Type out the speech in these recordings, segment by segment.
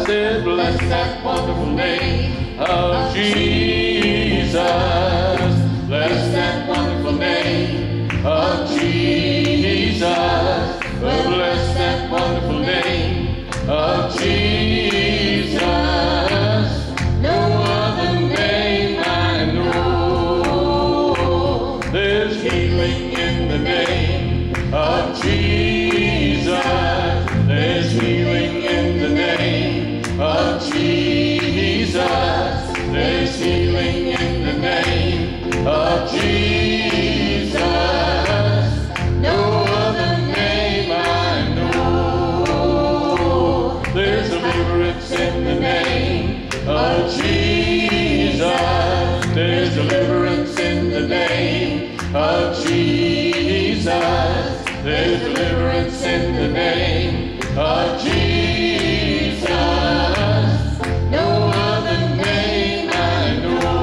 said, bless that wonderful name of Jesus. Bless that wonderful name of Jesus. Well, bless that wonderful name of Jesus. No other name I know. There's healing in the name of Jesus. There's healing in the name of Jesus. There's healing in the name of Jesus. No other name I know. There's deliverance in the name of Jesus. There's deliverance in the name of Jesus. There's deliverance in the name of Jesus. No other name I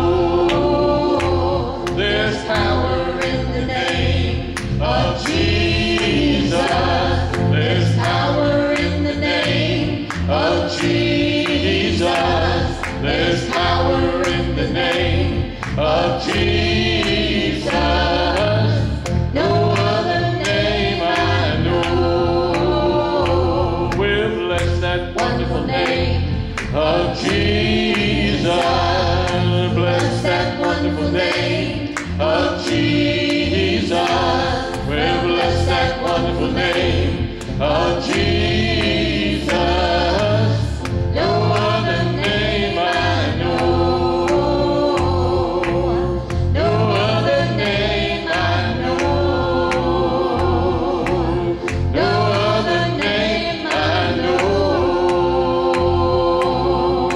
know. There's power in the name of Jesus. There's power in the name of Jesus. There's power in the name of Jesus. No other name I know. We'll bless that wonderful name of Jesus. Bless that wonderful name of Jesus. We'll bless that wonderful name of Jesus. No other name I know. No other name I know. No other name I know.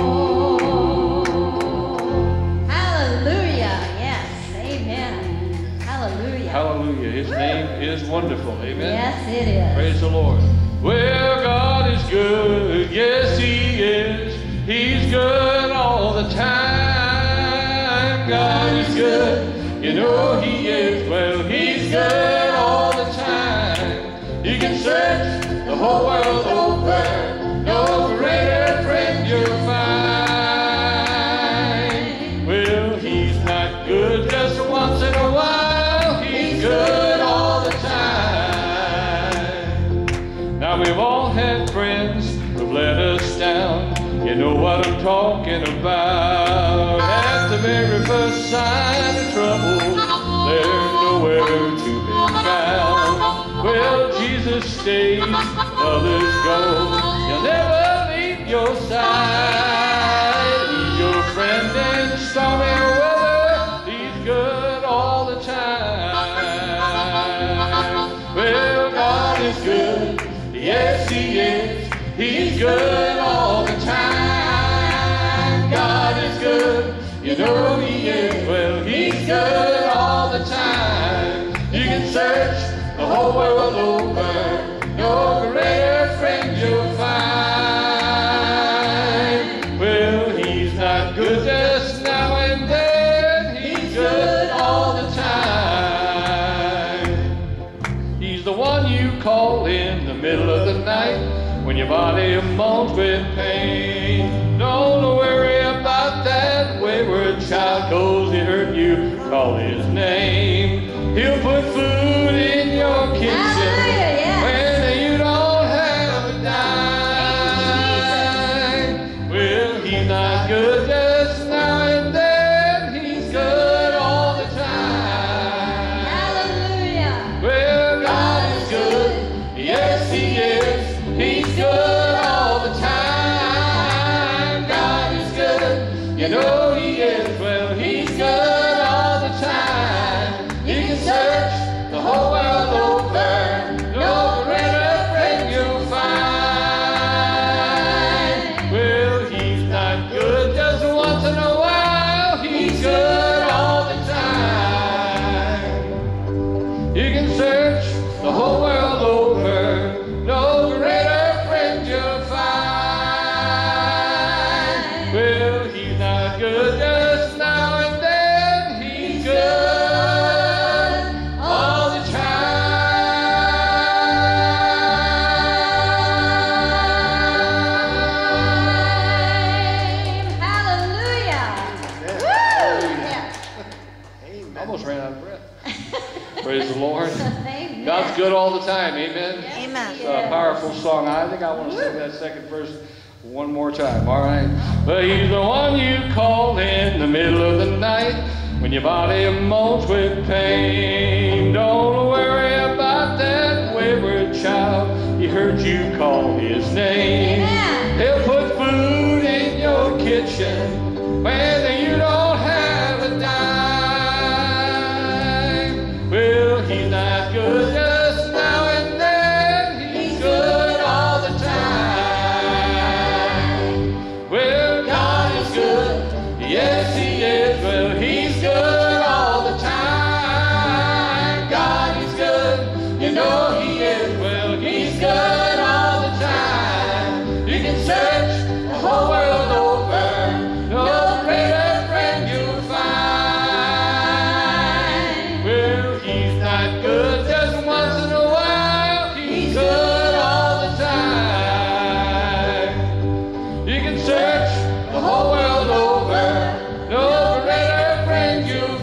Hallelujah. Yes. Amen. Hallelujah. Hallelujah. His name is wonderful. Amen. Yes, it is. Praise the Lord. Well, God is good. Yes, He is. He's good all the time. God is good. You know He is. Well, He's good all the time. You can search the whole world over. No greater friend you'll find. Well, He's not good just once in a while. He's good all the time. Now, we've all had friends who've let us down. You know what I'm talking about. At the very first sign of trouble, they're nowhere to be found. Well, Jesus stays, others go. He'll never leave your side. He's your friend in stormy weather. He's good all the time. Well, God is good. Yes, He is. He's good all the time. God is good. You know He is. Well, He's good all the time. You can search the whole world over. No greater friend you'll find. Well, He's not good just now and then. He's good all the time. He's the one you call in the middle of the night when your body moans with pain. Don't worry about that wayward child, 'cause He heard you call His name. He'll put food in your kitchen. Hallelujah, yes. When you don't have a dime. Well, He's not good just now and then. He's good all the time. Hallelujah. Well, God is good. Yes, He is. He's good all the time. God is good. You know He is. Well, He's good all the time. You can search the whole world over. No greater friend you'll find. Well, He's not good just once in a while. He's good all the time. You can search the whole world over. No greater friend you'll find. Well, He's not good good all the time. Amen. Amen. It's a powerful song. I think I want to sing that second verse one more time. All right. But he's the one you call in the middle of the night when your body moans with pain. Don't worry about that wayward child. He heard you call his name. Amen. He'll put food in your kitchen when you don't have a dime. Well, he's not good just now and then. He's good all the time. Well, God is good. Yes, he is. Well, he's good all the time. God is good. You know he is. Well, he's good all the time. You can search the whole world over. No greater friend you'll find. Well, he's not good just once in a while. He's good all the time. You can search the whole world over. No greater friend you'll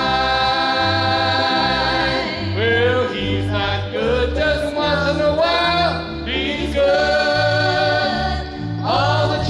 find. Well, he's not good just once in a while. He's good all the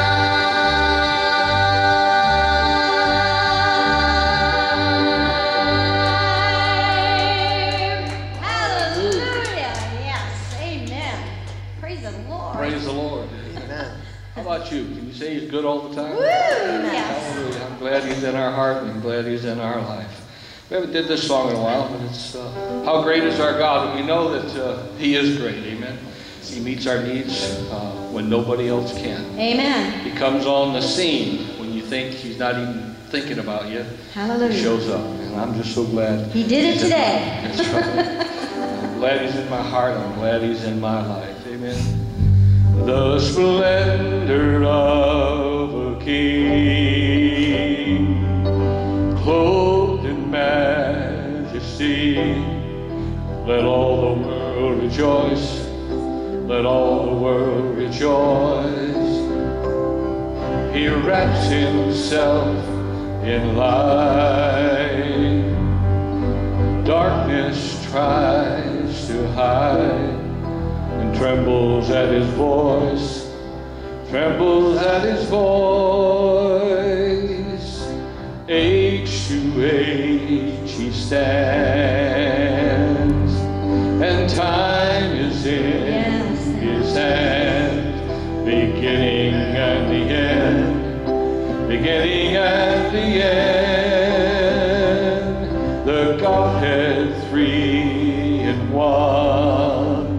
time. Hallelujah. Yes. Amen. Praise the Lord. Praise the Lord. Amen. How about you? Can you say he's good all the time? Woo. Yes. Hallelujah. I'm glad he's in our heart and I'm glad he's in our life. We haven't did this song in a while, but it's How Great Is Our God. And we know that he is great. Amen. He meets our needs when nobody else can. Amen. He comes on the scene when you think he's not even thinking about you. He Hallelujah. shows up. And I'm just so glad. He did it he's in today. That's right. I'm glad he's in my heart. I'm glad he's in my life. Amen. The splendor of a king, clothed in majesty. Let all the world rejoice. Let all the world rejoice. He wraps himself in light. Darkness tries to hide and trembles at his voice. Trembles at his voice. Age to age he stands, and time is in his hand. Beginning and the end. Beginning and the end. The Godhead three in one.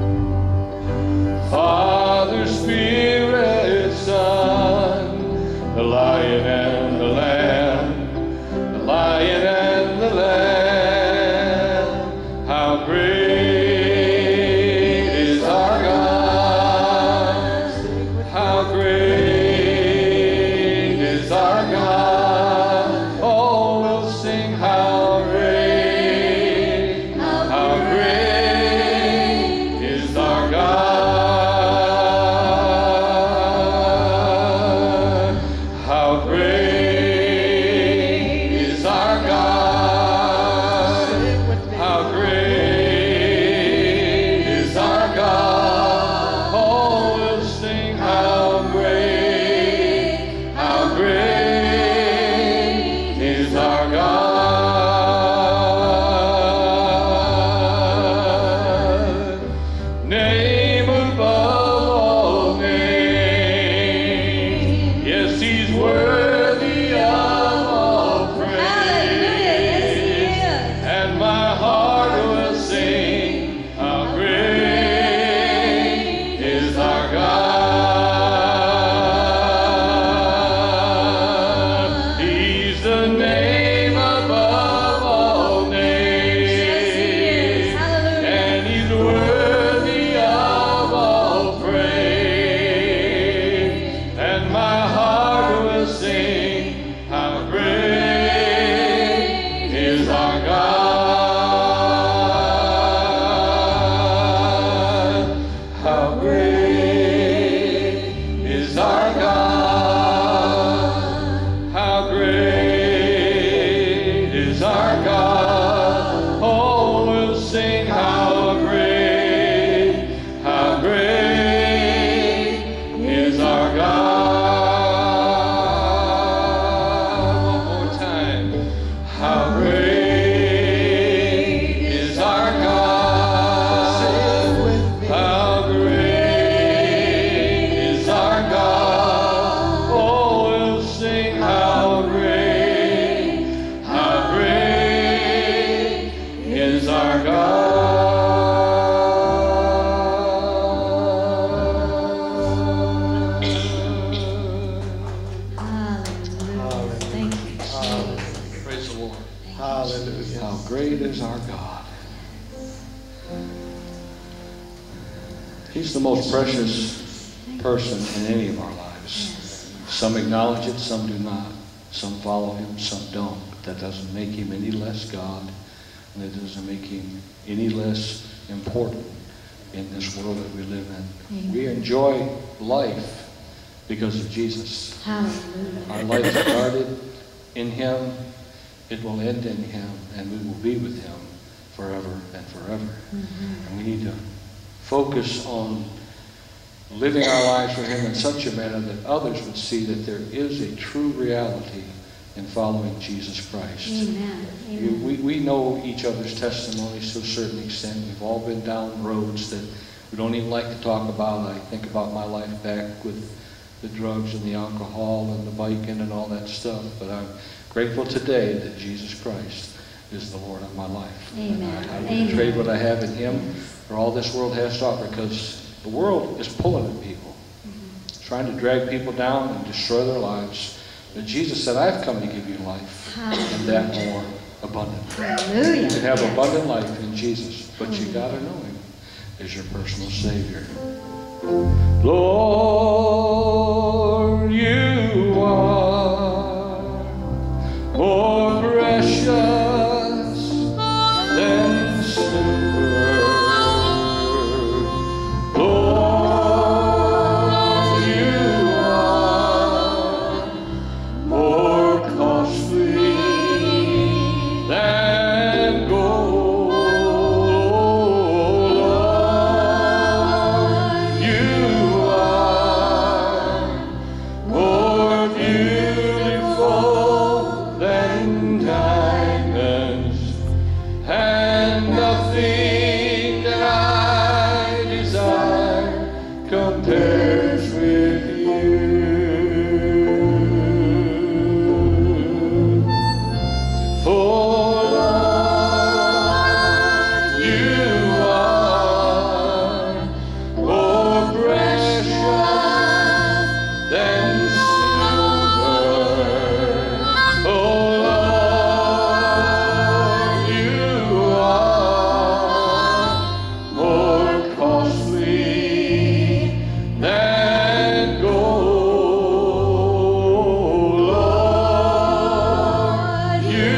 Father, Spirit, Son, the Lion and the Lamb, the Lion and the Lamb. How great is our God! How great is our God! Great is our God. He's the most precious person in any of our lives. Some acknowledge it, some do not. Some follow him, some don't. But that doesn't make him any less God, and it doesn't make him any less important in this world that we live in. Amen. We enjoy life because of Jesus. Hallelujah. Our life started in him, it will end in him, and we will be with him forever and forever. And we need to focus on living our lives for him in such a manner that others would see that there is a true reality in following Jesus Christ. Amen. Amen. We know each other's testimonies to a certain extent. We've all been down roads that we don't even like to talk about. I think about my life back with the drugs and the alcohol and the biking and all that stuff. But I'm grateful today that Jesus Christ is the Lord of my life. Amen. And I wouldn't trade what I have in him for all this world has to offer, because the world is pulling at people, trying to drag people down and destroy their lives. But Jesus said, I've come to give you life, and that more abundantly. Hallelujah. You can have abundant life in Jesus, but you got to know him as your personal Savior. Lord, you are more precious than silver. Lord, you are more costly than gold. Lord, you are more beautiful than diamonds, and nothing that I desire compares with you. For Lord, you are more precious than silver. Oh Lord, you are more costly than gold. Lord, you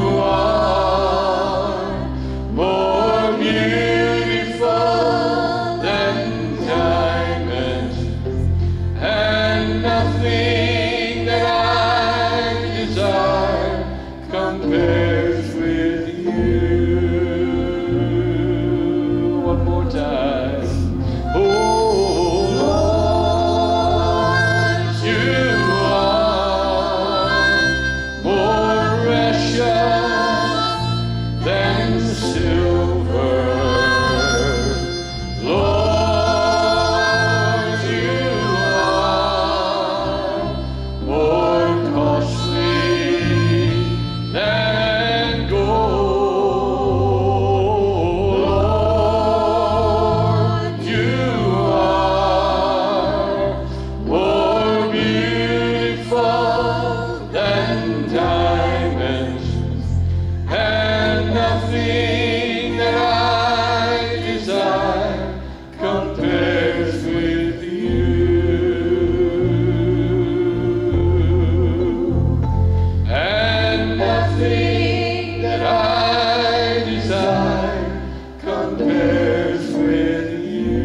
are more beautiful than diamonds, and nothing that I desire compares with you. One more time. Oh Lord, you are more precious than silver. Lord, you are more costly than gold. Lord, you are more beautiful than diamonds, and nothing that I desire compares with you. And nothing that I desire compares with you.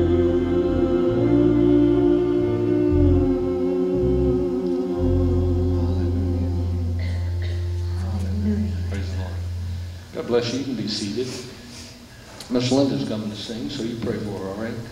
Praise the Lord. God bless you. You can be seated. Miss Linda's coming to sing, so you pray for her, all right?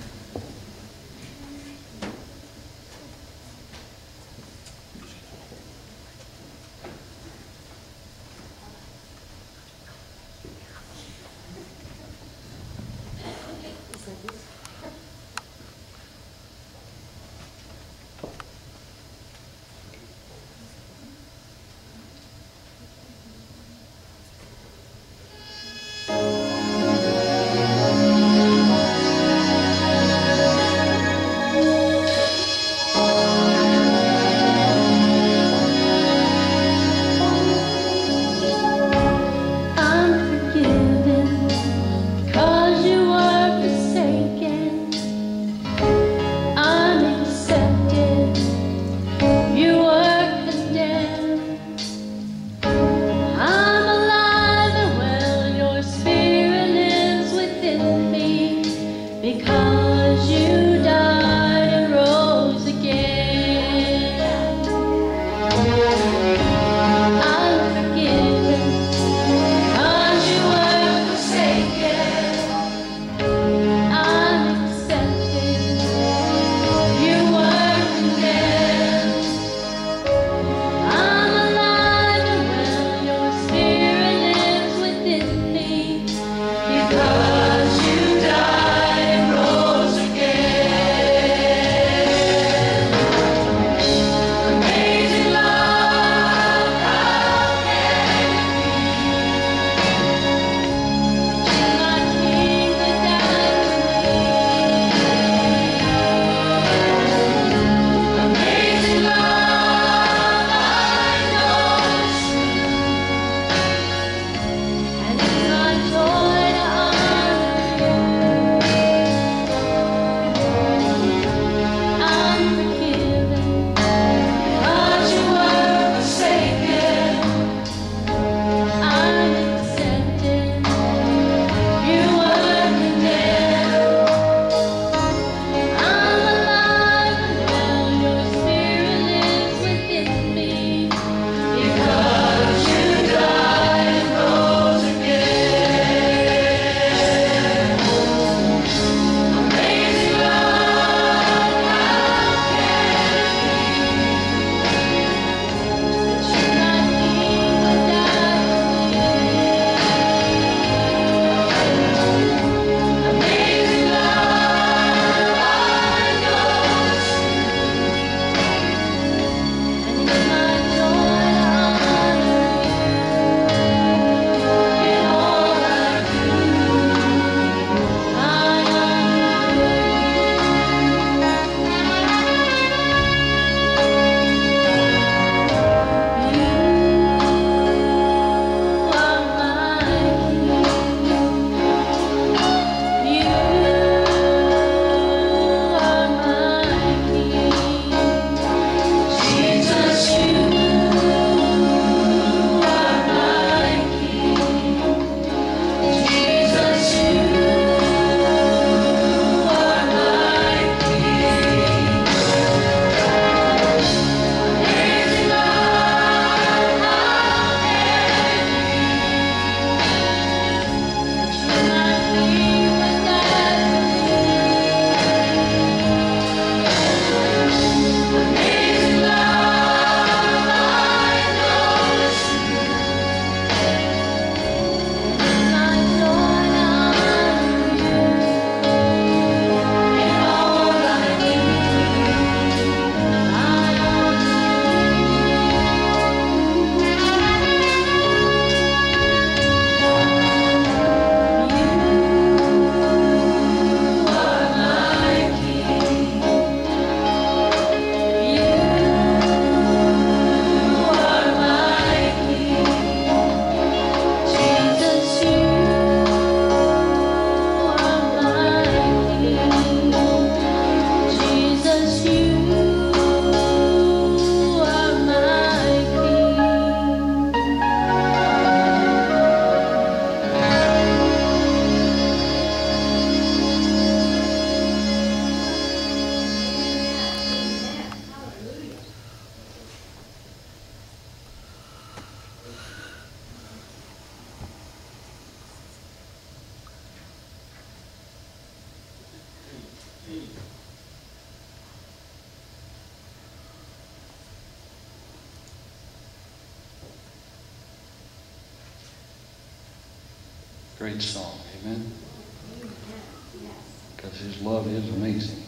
Great song, amen? Because his love is amazing.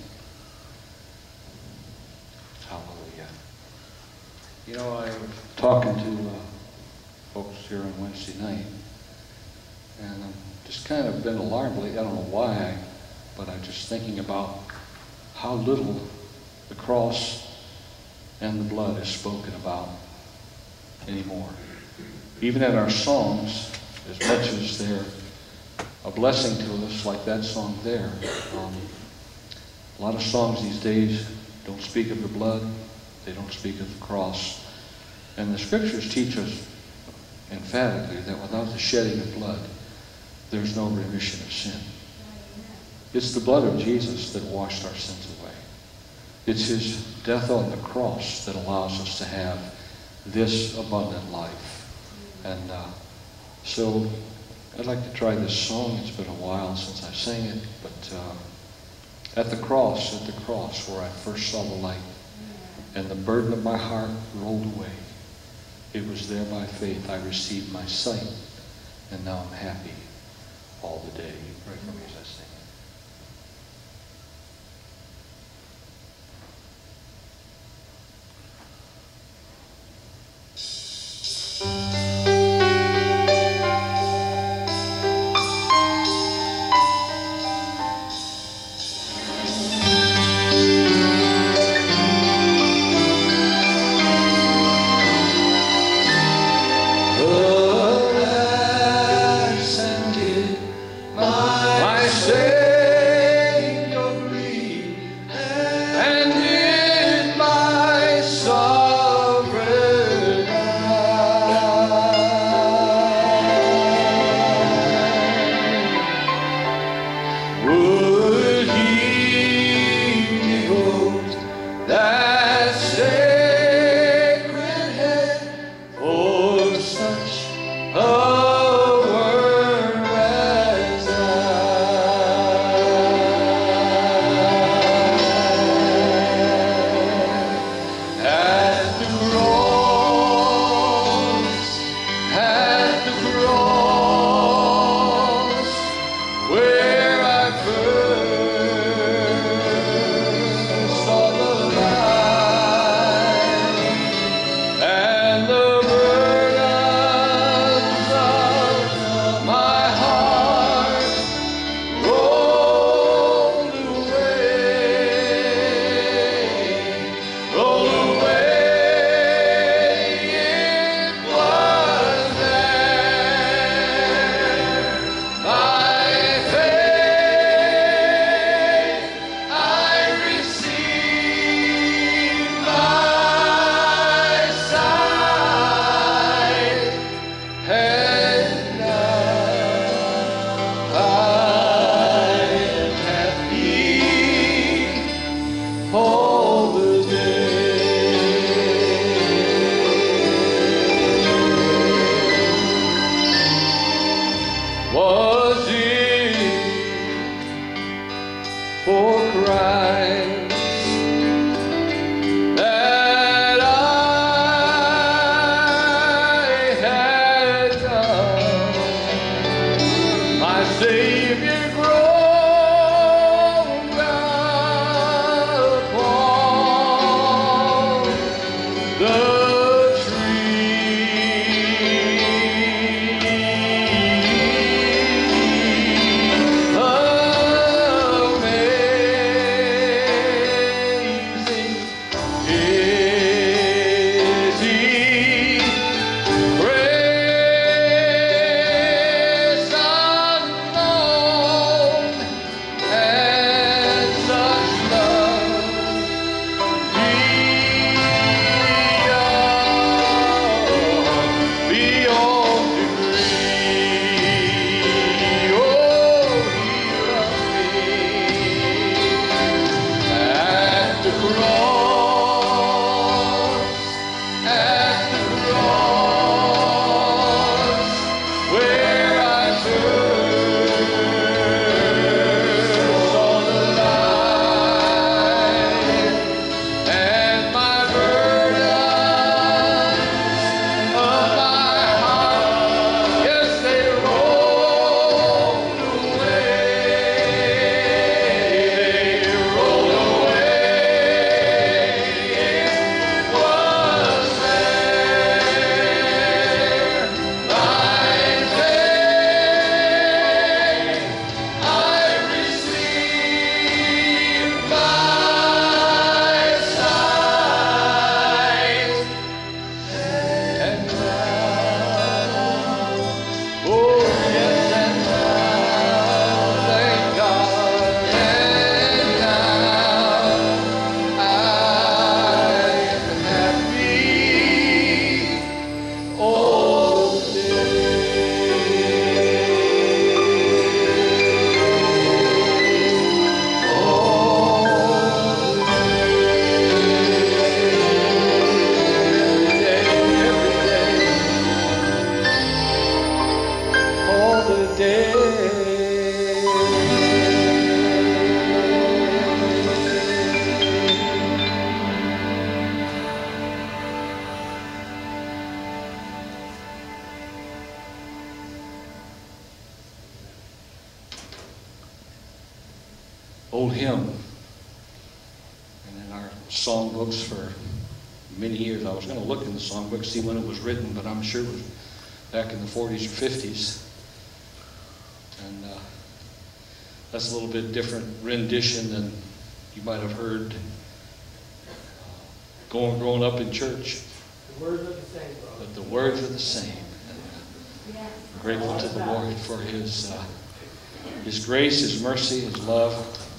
Hallelujah. You know, I was talking to folks here on Wednesday night, and I've just kind of been alarmed lately. I don't know why, but I'm just thinking about how little the cross and the blood is spoken about anymore. Even in our songs, as much as they're a blessing to us, like that song there. A lot of songs these days don't speak of the blood, they don't speak of the cross. And the scriptures teach us emphatically that without the shedding of blood, there's no remission of sin. It's the blood of Jesus that washed our sins away. It's his death on the cross that allows us to have this abundant life. And so I'd like to try this song. It's been a while since I sang it, but at the cross where I first saw the light and the burden of my heart rolled away, it was there by faith I received my sight, and now I'm happy all the day. You pray for me as I sing. My Savior old hymn. And in our songbooks for many years, I was going to look in the songbook, see when it was written, but I'm sure it was back in the 40s or 50s. And that's a little bit different rendition than you might have heard growing up in church. The words are the same, brother. But the words are the same. And, I'm grateful to the Lord for His grace, His mercy, His love.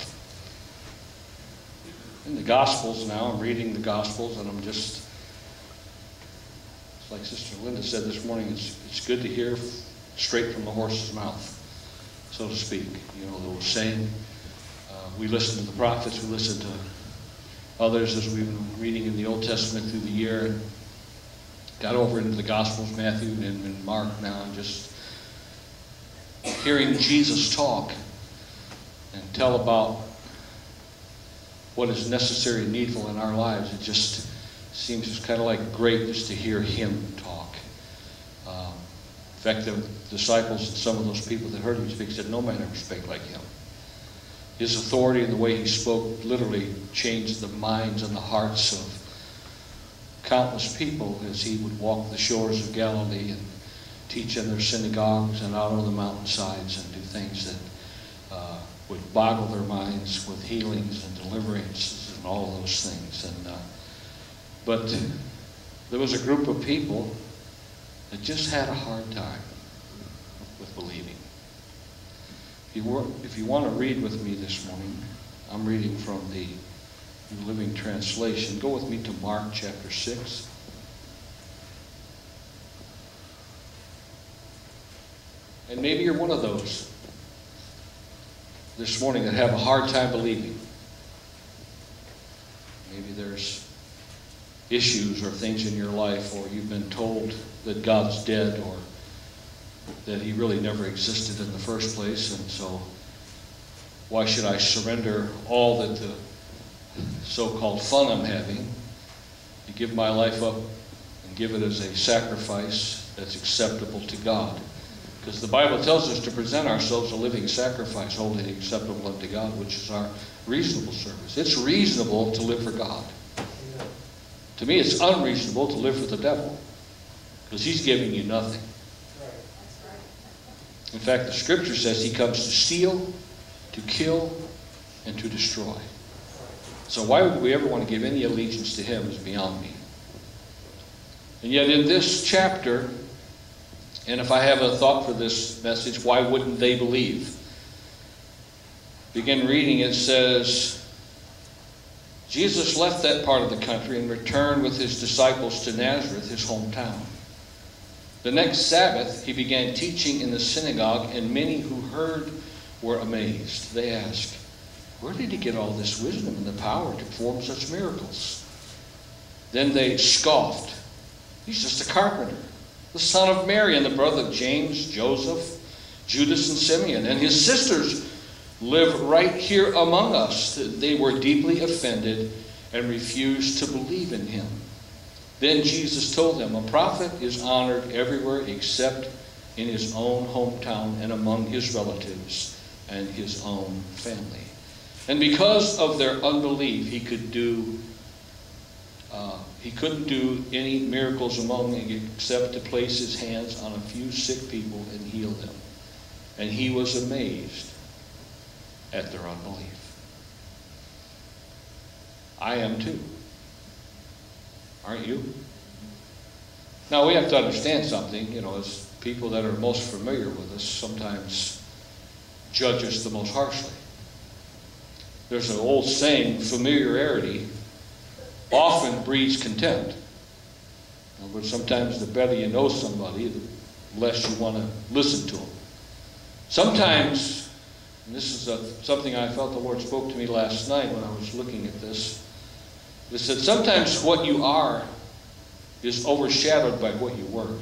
In the Gospels now, I'm reading the Gospels, and I'm just, it's like Sister Linda said this morning, it's good to hear straight from the horse's mouth, so to speak. You know, they were saying, we listen to the prophets, we listen to others as we've been reading in the Old Testament through the year, and got over into the Gospels, Matthew and Mark now, and just hearing Jesus talk and tell about what is necessary and needful in our lives. It just seems just kind of like great just to hear Him talk. In fact, the disciples and some of those people that heard Him speak said, no man ever spake like Him. His authority and the way He spoke literally changed the minds and the hearts of countless people as He would walk the shores of Galilee and teach in their synagogues and out on the mountainsides and do things that would boggle their minds with healings and deliverances and all of those things. And but there was a group of people that just had a hard time with believing. If you want to read with me this morning, I'm reading from the New Living Translation. Go with me to Mark chapter 6. And maybe you're one of those this morning that have a hard time believing. Maybe there's issues or things in your life, or you've been told that God's dead, or that He really never existed in the first place, and so why should I surrender all that the so-called fun I'm having to give my life up and give it as a sacrifice that's acceptable to God? Because the Bible tells us to present ourselves a living sacrifice, holy and acceptable unto God, which is our reasonable service. It's reasonable to live for God. To me, it's unreasonable to live for the devil, because he's giving you nothing. In fact, the Scripture says he comes to steal, to kill, and to destroy. So why would we ever want to give any allegiance to him is beyond me. And yet in this chapter, and if I have a thought for this message, why wouldn't they believe? Begin reading, it says, Jesus left that part of the country and returned with his disciples to Nazareth, his hometown. The next Sabbath, he began teaching in the synagogue, and many who heard were amazed. They asked, where did he get all this wisdom and the power to perform such miracles? Then they scoffed. He's just a carpenter, the son of Mary and the brother of James, Joseph, Judas, and Simeon. And his sisters live right here among us. They were deeply offended and refused to believe in him. Then Jesus told them, a prophet is honored everywhere except in his own hometown and among his relatives and his own family. And because of their unbelief, he couldn't do any miracles among them except to place his hands on a few sick people and heal them. And he was amazed at their unbelief. I am too. Aren't you? Now we have to understand something, as people that are most familiar with us sometimes judge us the most harshly. There's an old saying, familiarity often breeds contempt. But sometimes the better you know somebody, the less you want to listen to them. Sometimes, and this is something I felt the Lord spoke to me last night when I was looking at this, it said sometimes what you are is overshadowed by what you were.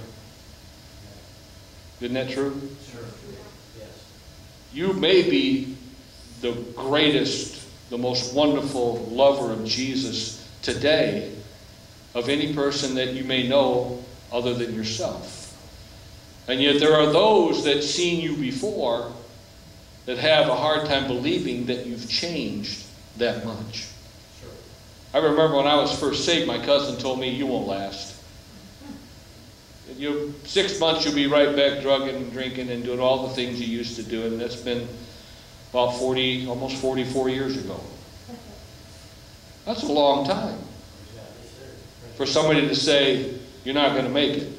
Isn't that true? Sure. Yes. You may be the greatest, the most wonderful lover of Jesus today of any person that you may know other than yourself. And yet there are those that seen you before that have a hard time believing that you've changed that much. Sure. I remember when I was first saved, my cousin told me, you won't last. 6 months you'll be right back drugging and drinking and doing all the things you used to do. And that's been about almost 44 years ago. That's a long time for somebody to say, you're not going to make it.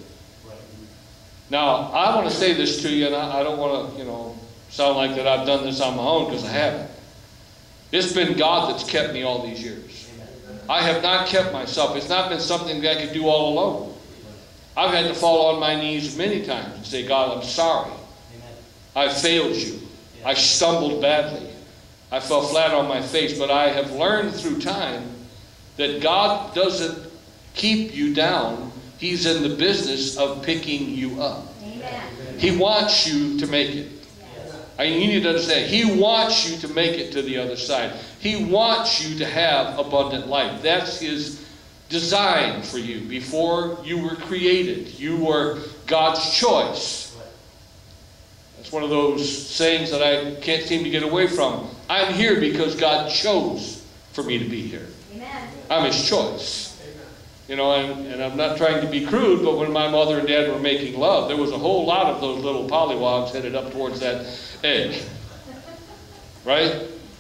Now, I want to say this to you, and I don't want to, sound like that I've done this on my own, because I haven't. It's been God that's kept me all these years. I have not kept myself. It's not been something that I could do all alone. I've had to fall on my knees many times and say, God, I'm sorry. I failed you. I stumbled badly. I fell flat on my face. But I have learned through time that God doesn't keep you down. He's in the business of picking you up. Amen. He wants you to make it. I mean, you need to understand, He wants you to make it to the other side. He wants you to have abundant life. That's His design for you. Before you were created, you were God's choice. That's one of those sayings that I can't seem to get away from. I'm here because God chose for me to be here. Amen. I'm His choice. And I'm not trying to be crude, but when my mother and dad were making love, there was a whole lot of those little pollywogs headed up towards that egg. Right?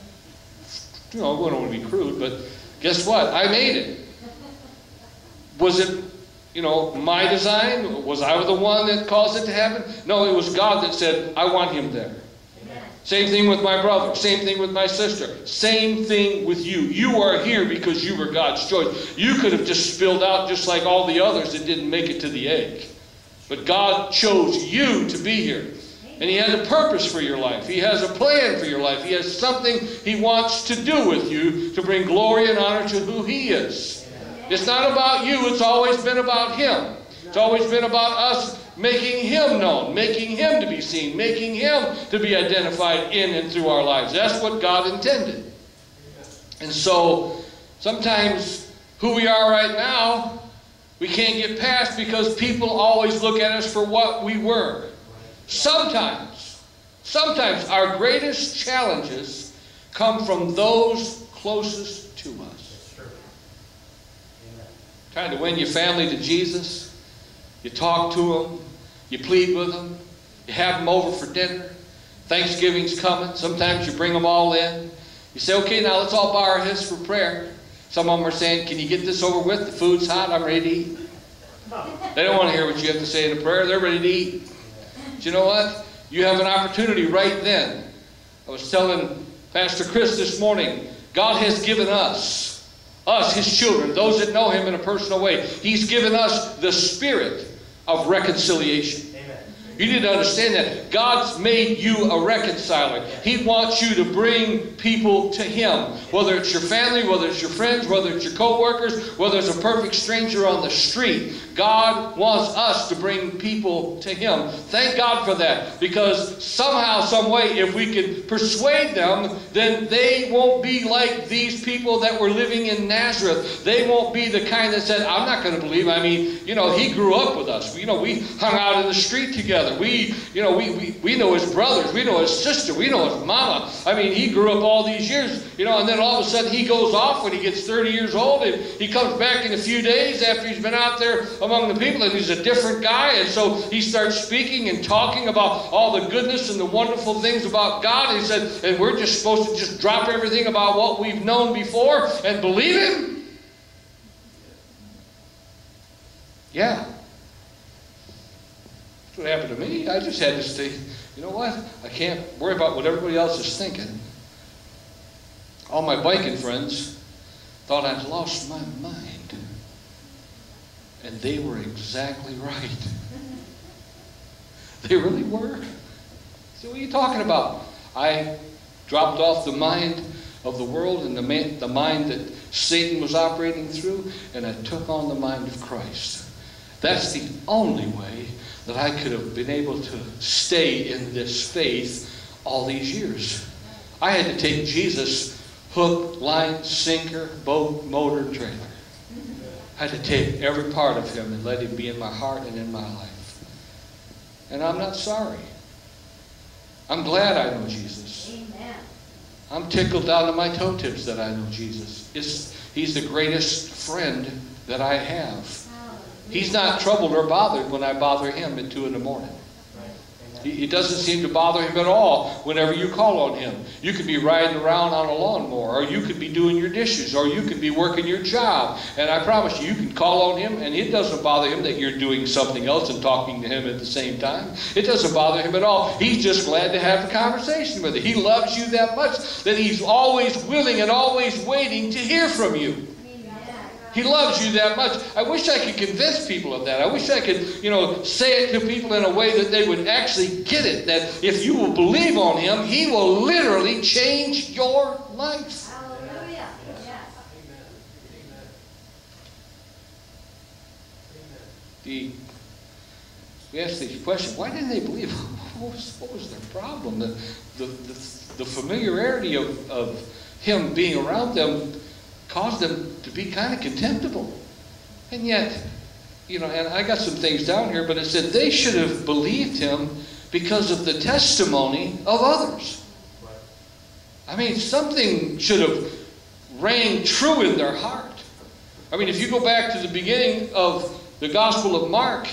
I don't want to be crude, but guess what? I made it. Was it, my design? Was I the one that caused it to happen? No, it was God that said, I want him there. Amen. Same thing with my brother. Same thing with my sister. Same thing with you. You are here because you were God's choice. You could have just spilled out just like all the others that didn't make it to the egg. But God chose you to be here. And He has a purpose for your life. He has a plan for your life. He has something He wants to do with you to bring glory and honor to who He is. It's not about you. It's always been about Him. It's always been about us making Him known, making Him to be seen, making Him to be identified in and through our lives. That's what God intended. And so sometimes who we are right now, we can't get past because people always look at us for what we were. Sometimes our greatest challenges come from those closest to us. Trying to win your family to Jesus. You talk to them. You plead with them. You have them over for dinner. Thanksgiving's coming. Sometimes you bring them all in. You say, okay, now let's all bow our heads for prayer. Some of them are saying, can you get this over with? The food's hot. I'm ready to eat. They don't want to hear what you have to say in a prayer. They're ready to eat. But you know what? You have an opportunity right then. I was telling Pastor Chris this morning, God has given us, His children, those that know Him in a personal way, He's given us the spirit of reconciliation. You need to understand that God's made you a reconciler. He wants you to bring people to Him. Whether it's your family, whether it's your friends, whether it's your co-workers, whether it's a perfect stranger on the street. God wants us to bring people to Him. Thank God for that. Because somehow, some way, if we can persuade them, then they won't be like these people that were living in Nazareth. They won't be the kind that said, I'm not going to believe. I mean, He grew up with us. We hung out in the street together. We know His brothers. We know His sister. We know His mama. I mean, He grew up all these years, and then all of a sudden He goes off when He gets 30 years old, and He comes back in a few days after He's been out there among the people, and He's a different guy, and so He starts speaking and talking about all the goodness and the wonderful things about God, and He said, and we're just supposed to just drop everything about what we've known before and believe Him? Yeah. That's what happened to me. I just had to say, you know what? I can't worry about what everybody else is thinking. All my biking friends thought I'd lost my mind. And they were exactly right. They really were. So what are you talking about? I dropped off the mind of the world and the mind that Satan was operating through, and I took on the mind of Christ. That's the only way that I could have been able to stay in this faith all these years. I had to take Jesus hook, line, sinker, boat, motor, trailer. I had to take every part of Him and let Him be in my heart and in my life. And I'm not sorry. I'm glad I know Jesus. Amen. I'm tickled down to my toe tips that I know Jesus. He's the greatest friend that I have. He's not troubled or bothered when I bother him at 2 in the morning. It doesn't seem to bother him at all whenever you call on him. You could be riding around on a lawnmower, or you could be doing your dishes, or you could be working your job. And I promise you, you can call on him, and it doesn't bother him that you're doing something else and talking to him at the same time. It doesn't bother him at all. He's just glad to have a conversation with you. He loves you that much that he's always willing and always waiting to hear from you. He loves you that much. I wish I could convince people of that. I wish I could, say it to people in a way that they would actually get it. That if you will believe on him, he will literally change your life. Hallelujah. Yes. We asked the question, why didn't they believe? What was their problem? The familiarity of him being around them caused them to be kind of contemptible. And yet, and I got some things down here, but it said they should have believed him because of the testimony of others. I mean, something should have rang true in their heart. I mean, if you go back to the beginning of the Gospel of Mark,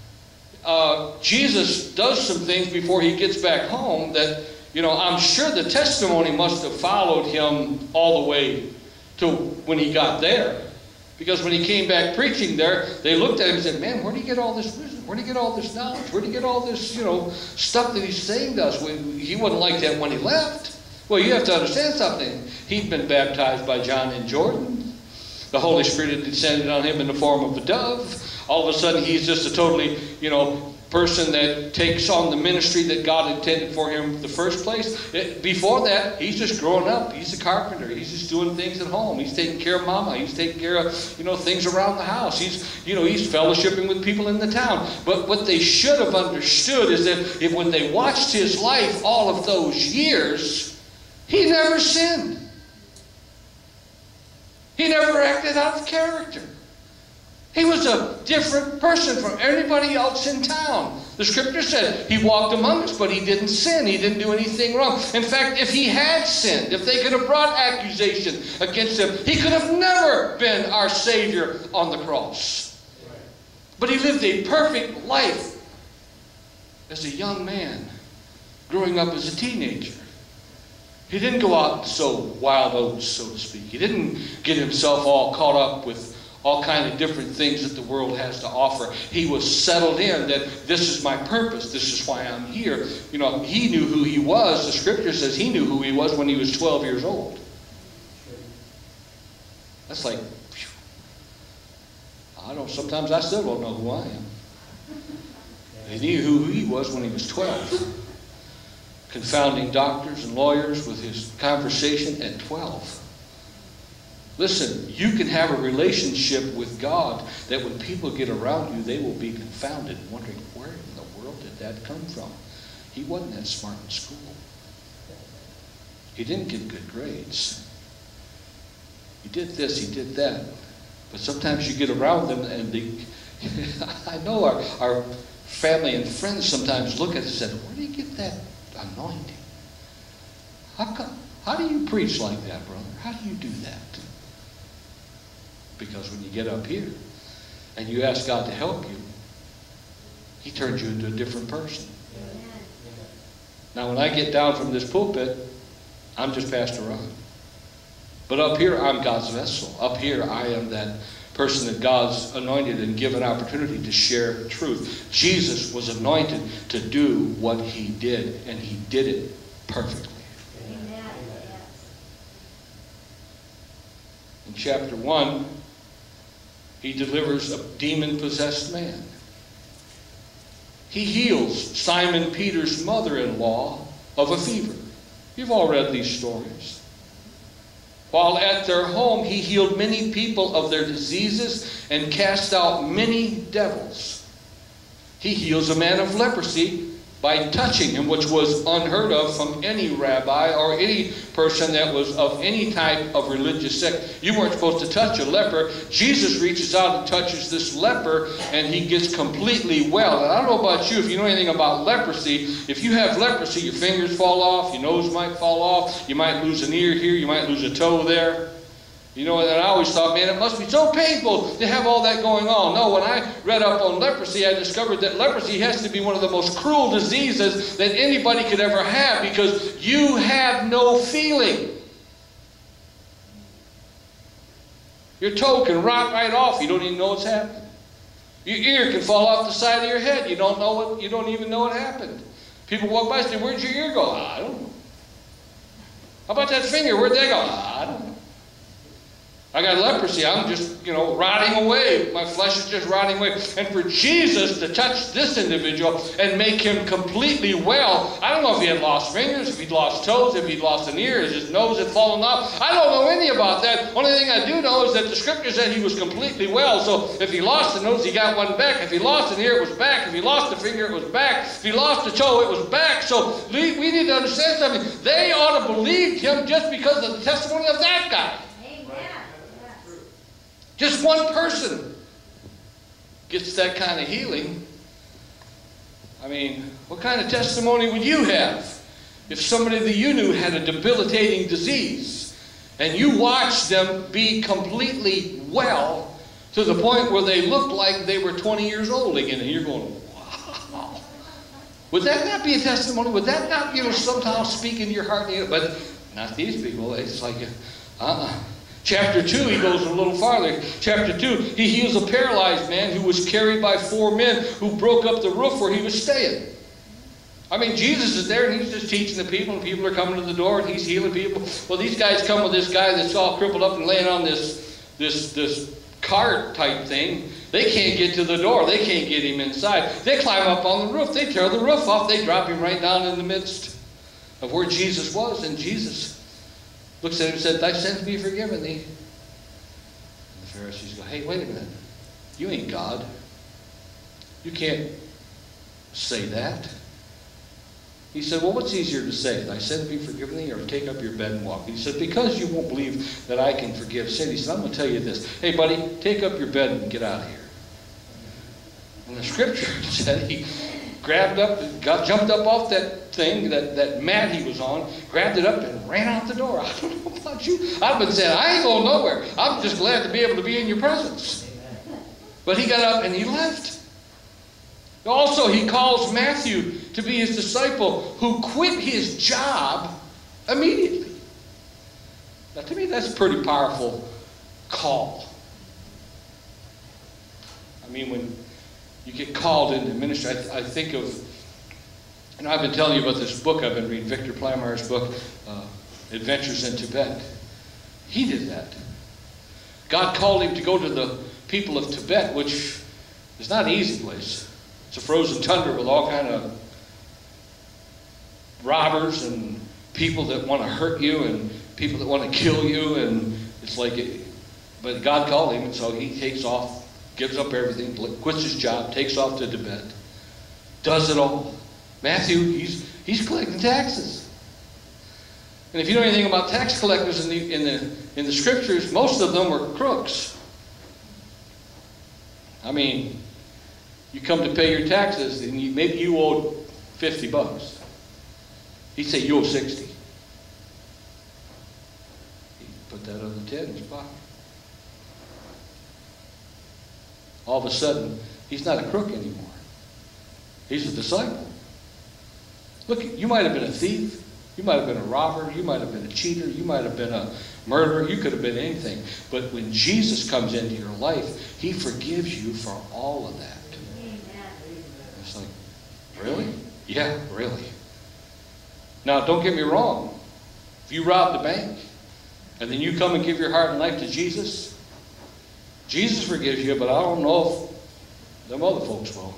Jesus does some things before he gets back home that, I'm sure the testimony must have followed him all the way to when he got there. Because when he came back preaching there, they looked at him and said, man, where do you get all this wisdom? Where do you get all this knowledge? Where do you get all this, stuff that he's saying to us? He wasn't like that when he left. Well, you have to understand something. He'd been baptized by John in Jordan. The Holy Spirit had descended on him in the form of a dove. All of a sudden, he's just a totally, person that takes on the ministry that God intended for him in the first place. Before that, he's just growing up. He's a carpenter. He's just doing things at home. He's taking care of mama. He's taking care of, things around the house. He's fellowshipping with people in the town. But what they should have understood is that if when they watched his life all of those years, he never sinned. He never acted out of character. He was a different person from everybody else in town. The scripture said he walked among us, but he didn't sin. He didn't do anything wrong. In fact, if he had sinned, if they could have brought accusation against him, he could have never been our Savior on the cross. But he lived a perfect life as a young man, growing up as a teenager. He didn't go out and sow wild oats, so to speak. He didn't get himself all caught up with all kind of different things that the world has to offer. He was settled in that this is my purpose. This is why I'm here. He knew who he was. The scripture says he knew who he was when he was 12 years old. That's like, phew. I don't. Sometimes I still don't know who I am. He knew who he was when he was 12. Confounding doctors and lawyers with his conversation at 12. Listen, you can have a relationship with God that when people get around you, they will be confounded, wondering, where in the world did that come from? He wasn't that smart in school. He didn't get good grades. He did this, he did that. But sometimes you get around them and I know our family and friends sometimes look at us and say, where do you get that anointing? How do you preach like that, brother? How do you do that? Because when you get up here and you ask God to help you, he turns you into a different person. Amen. Now, when I get down from this pulpit, I'm just Pastor Ron. But up here, I'm God's vessel. Up here, I am that person that God's anointed and given opportunity to share truth. Jesus was anointed to do what he did, and he did it perfectly. Amen. In chapter 1, he delivers a demon-possessed man. He heals Simon Peter's mother-in-law of a fever. You've all read these stories. While at their home, he healed many people of their diseases and cast out many devils. He heals a man of leprosy by touching him, which was unheard of from any rabbi or any person that was of any type of religious sect. You weren't supposed to touch a leper. Jesus reaches out and touches this leper, and he gets completely well. And I don't know about you, if you know anything about leprosy, if you have leprosy, your fingers fall off, your nose might fall off, you might lose an ear here, you might lose a toe there. You know, and I always thought, man, it must be so painful to have all that going on. No, when I read up on leprosy, I discovered that leprosy has to be one of the most cruel diseases that anybody could ever have, because you have no feeling. Your toe can rot right off. You don't even know what's happening. Your ear can fall off the side of your head. You don't even know what happened. People walk by and say, "Where'd your ear go?" I don't know. How about that finger? Where'd that go? I don't know. I got leprosy. I'm just, rotting away. My flesh is just rotting away. And for Jesus to touch this individual and make him completely well, I don't know if he had lost fingers, if he'd lost toes, if he'd lost an ear, if his nose had fallen off. I don't know any about that. Only thing I do know is that the scripture said he was completely well. So if he lost a nose, he got one back. If he lost an ear, it was back. If he lost a finger, it was back. If he lost a toe, it was back. So we need to understand something. They ought to believe him just because of the testimony of that guy. Just one person gets that kind of healing. I mean, what kind of testimony would you have if somebody that you knew had a debilitating disease and you watched them be completely well to the point where they looked like they were 20 years old again, and you're going, wow. Would that not be a testimony? Would that not, somehow speak in your heart? But not these people. It's like, Chapter 2, he goes a little farther. Chapter 2, he heals a paralyzed man who was carried by 4 men who broke up the roof where he was staying. I mean, Jesus is there and he's just teaching the people, and people are coming to the door and he's healing people. Well, these guys come with this guy that's all crippled up and laying on this cart type thing. They can't get to the door. They can't get him inside. They climb up on the roof. They tear the roof off. They drop him right down in the midst of where Jesus was, and Jesus looks at him and said, "Thy sins be forgiven thee." And the Pharisees go, "Hey, wait a minute. You ain't God. You can't say that." He said, "Well, what's easier to say? Thy sins be forgiven thee, or take up your bed and walk?" He said, "Because you won't believe that I can forgive sin." He said, "I'm going to tell you this. Hey, buddy, take up your bed and get out of here." And the scripture said he grabbed up, jumped up off that thing, that mat he was on, grabbed it up and ran out the door. I don't know about you. I've been saying, I ain't going nowhere. I'm just glad to be able to be in your presence. But he got up and he left. Also, he calls Matthew to be his disciple, who quit his job immediately. Now, to me, that's a pretty powerful call. I mean, when you get called into ministry, I think of, I've been telling you about this book I've been reading, Victor Plymeyer's book, Adventures in Tibet. He did that. God called him to go to the people of Tibet, which is not an easy place. It's a frozen tundra with all kind of robbers and people that want to hurt you and people that want to kill you, and it's like, but God called him, and so he takes off, gives up everything, quits his job, takes off to Tibet, does it all. Matthew, he's collecting taxes. And if you know anything about tax collectors in the scriptures, most of them were crooks. I mean, you come to pay your taxes, and maybe you owed $50. He'd say you owe 60. He'd put that other 10 in his pocket. All of a sudden, he's not a crook anymore. He's a disciple. Look, you might have been a thief. You might have been a robber. You might have been a cheater. You might have been a murderer. You could have been anything. But when Jesus comes into your life, he forgives you for all of that. Amen. It's like, really? Yeah, really. Now, don't get me wrong. If you rob the bank and then you come and give your heart and life to Jesus, Jesus forgives you, but I don't know if them other folks will.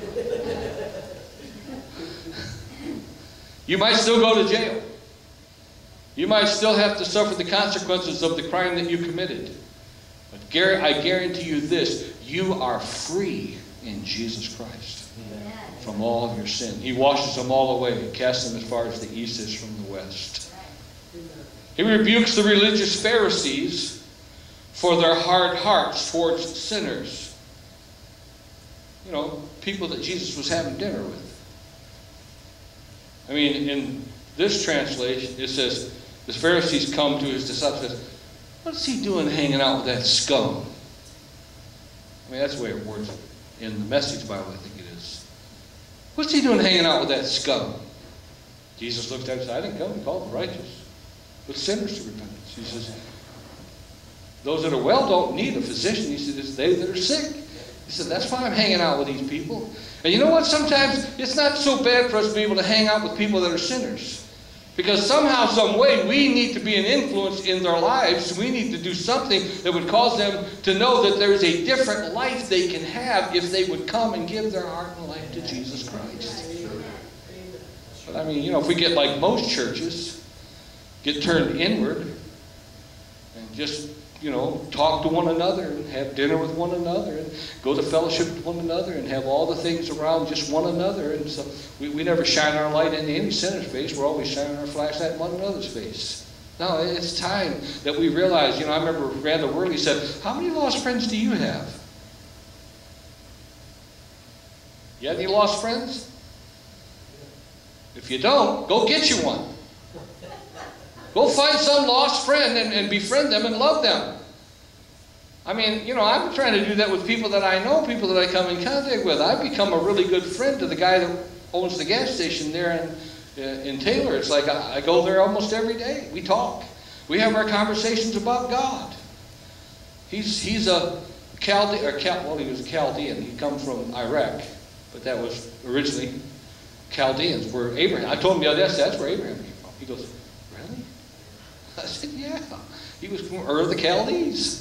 You might still go to jail. You might still have to suffer the consequences of the crime that you committed. But I guarantee you this, you are free in Jesus Christ. Amen. from all of your sin. He washes them all away, casts them as far as the east is from the west. He rebukes the religious Pharisees for their hard hearts towards sinners. You know, people that Jesus was having dinner with. I mean, in this translation, it says, the Pharisees come to his disciples and says, what's he doing hanging out with that scum? I mean, that's the way it words in the Message Bible, I think it is. What's he doing hanging out with that scum? Jesus looked at him and said, I didn't come to call the righteous, but sinners to repentance. He says, those that are well don't need a physician. He said, it's they that are sick. He said, that's why I'm hanging out with these people. And you know what? Sometimes it's not so bad for us to be able to hang out with people that are sinners. Because somehow, some way, we need to be an influence in their lives. We need to do something that would cause them to know that there is a different life they can have if they would come and give their heart and life to Jesus Christ. But I mean, you know, if we get like most churches, get turned inward and just, you know, talk to one another and have dinner with one another and go to fellowship with one another and have all the things around just one another. And so we never shine our light into any sinner's face. We're always shining our flashlight in one another's face. No, it's time that we realize, you know, I remember Randall Worley said, how many lost friends do you have? You have any lost friends? If you don't, go get you one. Go find some lost friend and befriend them and love them. I mean, you know, I'm trying to do that with people that I know, people that I come in contact with. I've become a really good friend to the guy that owns the gas station there in Taylor. It's like I go there almost every day. We talk. We have our conversations about God. He's a Chaldean, well, he was a Chaldean. He come from Iraq, but that was originally Chaldeans, where Abraham. I told him the other day, that's where Abraham came from. He goes, really? I said, yeah. He was from Ur of the Chaldees.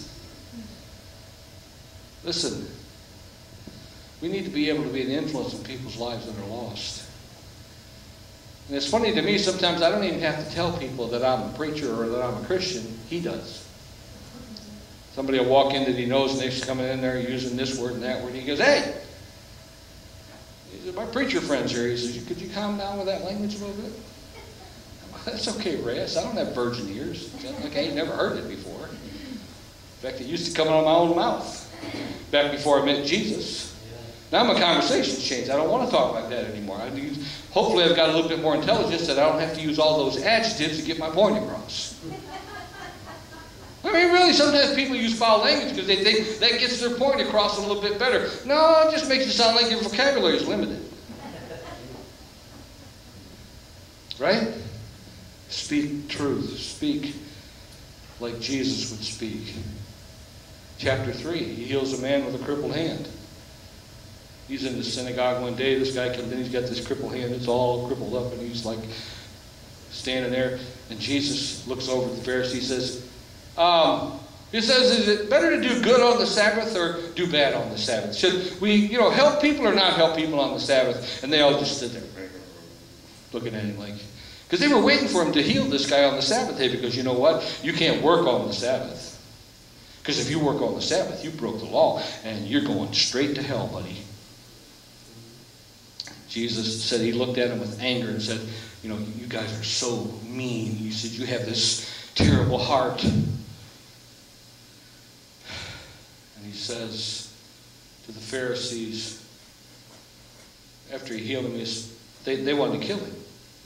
Listen, we need to be able to be an influence in people's lives that are lost. And it's funny to me, sometimes I don't even have to tell people that I'm a preacher or that I'm a Christian. He does. Somebody will walk in that he knows and they're coming in there using this word and that word. He goes, hey! He said, my preacher friend's here. He says, could you calm down with that language a little bit? That's okay, Reyes. I don't have virgin ears. Like I ain't never heard it before. In fact, it used to come out of my own mouth back before I met Jesus. Now my conversation's changed. I don't want to talk like that anymore. Hopefully I've got a little bit more intelligence that I don't have to use all those adjectives to get my point across. I mean, really, sometimes people use foul language because they think that gets their point across a little bit better. No, it just makes it sound like your vocabulary is limited. Right? Speak truth. Speak like Jesus would speak. Chapter 3, he heals a man with a crippled hand. He's in the synagogue one day. This guy comes in. He's got this crippled hand. It's all crippled up, and he's like standing there. And Jesus looks over at the Pharisee. He says, is it better to do good on the Sabbath or do bad on the Sabbath? Should we, you know, help people or not help people on the Sabbath? And they all just stood there looking at him like, because they were waiting for him to heal this guy on the Sabbath day, because you know what? You can't work on the Sabbath. Because if you work on the Sabbath, you broke the law, and you're going straight to hell, buddy. Jesus said, he looked at him with anger and said, you know, you guys are so mean. He said, you have this terrible heart. And he says to the Pharisees, after he healed him, they wanted to kill him.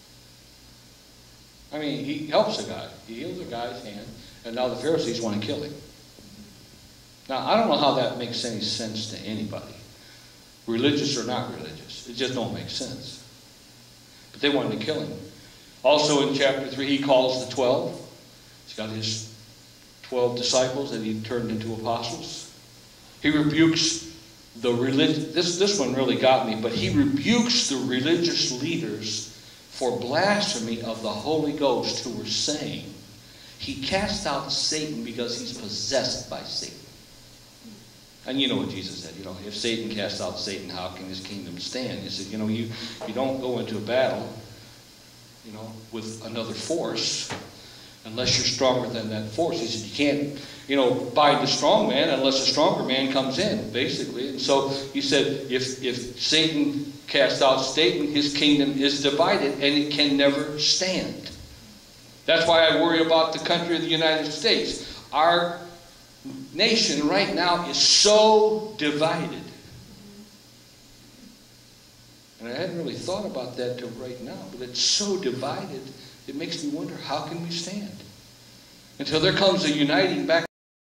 I mean, he helps a guy. He heals a guy's hand, and now the Pharisees want to kill him. Now, I don't know how that makes any sense to anybody, religious or not religious. It just don't make sense. But they wanted to kill him. Also in chapter 3, he calls the 12. He's got his 12 disciples that he turned into apostles. He rebukes the religious, this one really got me, but he rebukes the religious leaders for blasphemy of the Holy Ghost, who were saying he cast out Satan because he's possessed by Satan. And you know what Jesus said, you know, if Satan casts out Satan, how can his kingdom stand? He said, you know, you don't go into a battle, you know, with another force unless you're stronger than that force. He said, you can't, bind the strong man unless a stronger man comes in, basically. And so he said, if Satan casts out Satan, his kingdom is divided and it can never stand. That's why I worry about the country of the United States. Our nation right now is so divided. And I hadn't really thought about that till right now, but it's so divided, it makes me wonder, how can we stand? Until there comes a uniting back